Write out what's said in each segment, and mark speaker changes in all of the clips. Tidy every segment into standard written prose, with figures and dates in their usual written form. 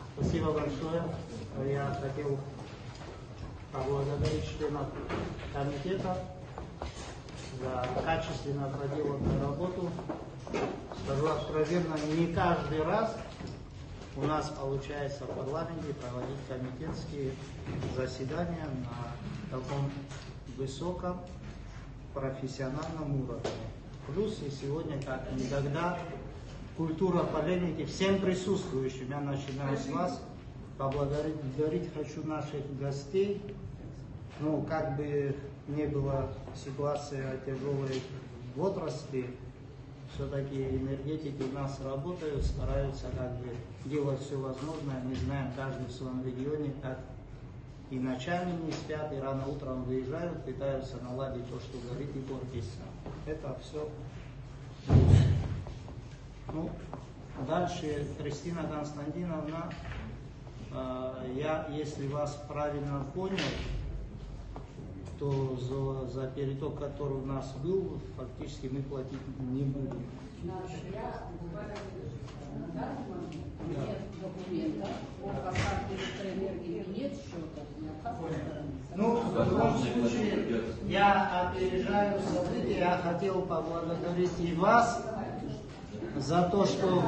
Speaker 1: Спасибо большое. Я хотел поблагодарить членов комитета за качественно проделанную работу. Скажу откровенно, не каждый раз у нас получается в парламенте проводить комитетские заседания на таком высоком профессиональном уровне. Плюс и сегодня, как никогда, культура полемики всем присутствующим. Я начинаю с вас. Поблагодарить хочу наших гостей. Ну, как бы не была ситуация тяжелой в отрасли, все-таки энергетики у нас работают, стараются как бы делать все возможное. Мы знаем, каждый в своем регионе, как и ночами не спят, и рано утром выезжают, пытаются наладить то, что горит и портится. Это все. Ну, дальше, Кристина Константиновна, я, если вас правильно понял, то за переток, который у нас был, фактически мы платить не будем.
Speaker 2: Нет документов, по посадке электроэнергии нет счета.
Speaker 1: Ну, в любом случае, я опережаю события, я хотел поблагодарить и вас за то, что...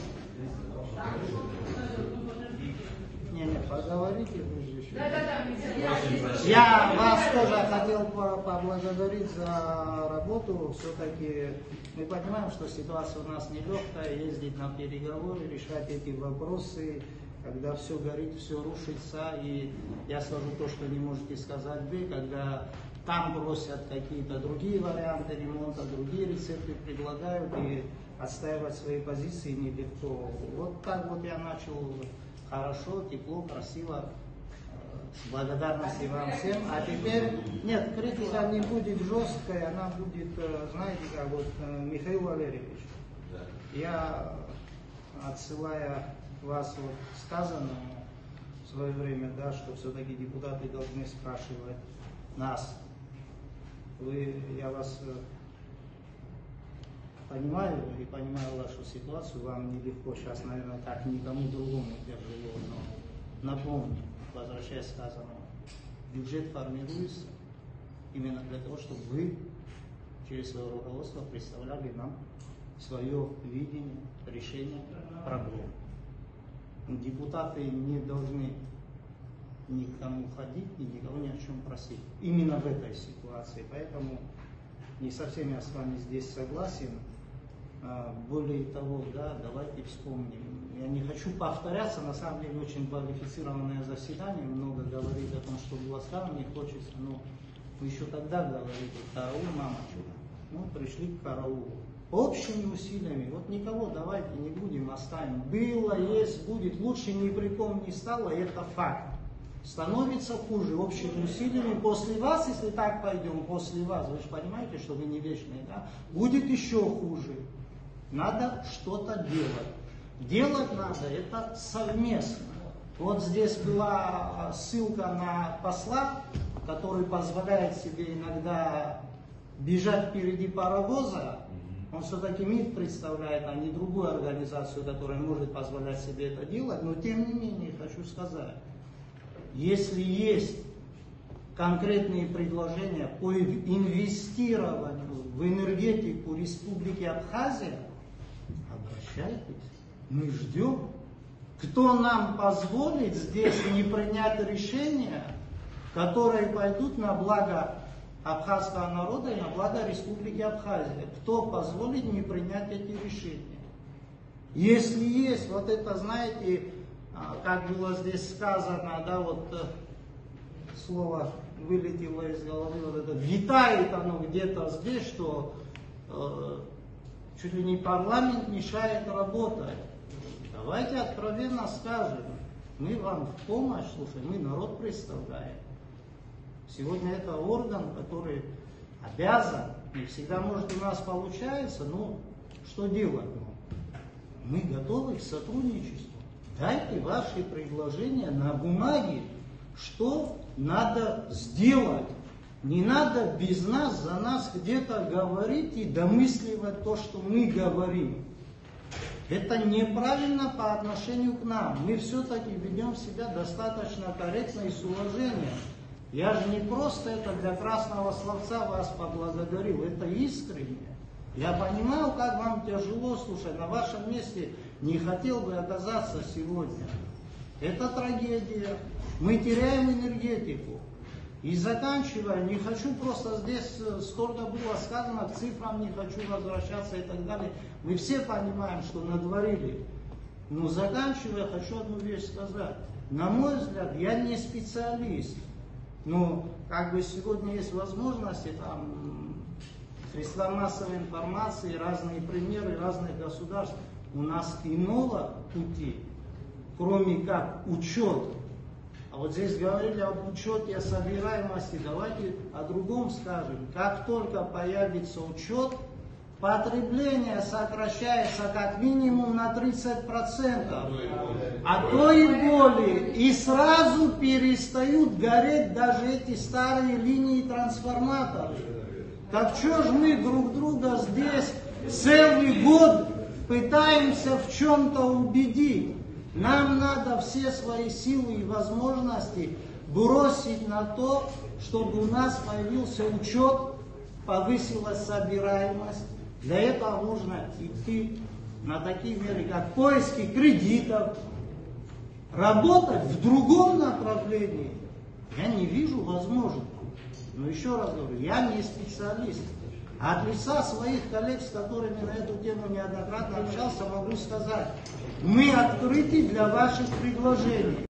Speaker 1: Не, поговорите вы же еще. Я вас тоже хотел поблагодарить за работу. Все-таки мы понимаем, что ситуация у нас нелегкая, ездить на переговоры, решать эти вопросы, когда все горит, все рушится. И я скажу то, что не можете сказать вы, когда там просят какие-то другие варианты ремонта, другие рецепты предлагают, и отстаивать свои позиции нелегко. Вот так вот я начал хорошо, тепло, красиво. С благодарностью вам всем. А теперь, нет, критика не будет жесткой, она будет, знаете, как вот Михаил Валерьевич. Я, отсылая вас вот сказанному в свое время, да, что все-таки депутаты должны спрашивать нас. Я вас понимаю и понимаю вашу ситуацию, вам нелегко сейчас, наверное, как никому другому тяжело, но напомню, возвращаясь к сказанному, бюджет формируется именно для того, чтобы вы через свое руководство представляли нам свое видение решения проблем. Депутаты не должны никому ходить и никого ни о чем просить. Именно в этой ситуации. Поэтому не совсем я с вами здесь согласен. Более того, да, давайте вспомним. Я не хочу повторяться, на самом деле очень квалифицированное заседание, много говорить о том, что было сказано, не хочется, но вы еще тогда говорили, караул, мамочка. Ну, пришли к караулу. Общими усилиями, вот никого давайте не будем, оставим. Было, есть, будет, лучше ни при ком не стало, это факт. Становится хуже общими усилиями. После вас, если так пойдем, после вас, вы же понимаете, что вы не вечные, да? Будет еще хуже. Надо что-то делать. Делать надо это совместно. Вот здесь была ссылка на посла, который позволяет себе иногда бежать впереди паровоза. Он все-таки МИД представляет, а не другую организацию, которая может позволять себе это делать. Но тем не менее, хочу сказать, если есть конкретные предложения по инвестированию в энергетику Республики Абхазия, обращайтесь, мы ждем. Кто нам позволит здесь не принять решения, которые пойдут на благо абхазского народа и на благо Республики Абхазия? Кто позволит не принять эти решения? Если есть вот это, знаете, как было здесь сказано, да, вот слово вылетело из головы, вот это витает оно где-то здесь, что чуть ли не парламент мешает работать. Давайте откровенно скажем, мы вам в помощь, слушай, мы народ представляем. Сегодня это орган, который обязан, не всегда может у нас получается, но что делать? Мы готовы к сотрудничеству. Дайте ваши предложения на бумаге, что надо сделать. Не надо без нас, за нас где-то говорить и домысливать то, что мы говорим. Это неправильно по отношению к нам. Мы все-таки ведем себя достаточно корректно и с уважением. Я же не просто это для красного словца вас поблагодарил, это искренне. Я понимаю, как вам тяжело, слушай, на вашем месте не хотел бы оказаться сегодня. Это трагедия. Мы теряем энергетику. И заканчивая, не хочу просто здесь, столько было сказано, к цифрам не хочу возвращаться и так далее. Мы все понимаем, что натворили. Но заканчивая, хочу одну вещь сказать. На мой взгляд, я не специалист. Но как бы сегодня есть возможности, там, средства массовой информации, разные примеры разных государств. У нас иного пути, кроме как учет. А вот здесь говорили об учете собираемости. Давайте о другом скажем. Как только появится учет, потребление сокращается как минимум на 30%, а то и более. И сразу перестают гореть даже эти старые линии трансформаторов. Так что ж мы друг друга здесь целый год пытаемся в чем-то убедить? Нам надо все свои силы и возможности бросить на то, чтобы у нас появился учет, повысилась собираемость. Для этого нужно идти на такие меры, как поиски кредитов, работать в другом направлении. Я не вижу возможности. Но еще раз говорю, я не специалист. От лица своих коллег, с которыми на эту тему неоднократно общался, могу сказать, мы открыты для ваших предложений.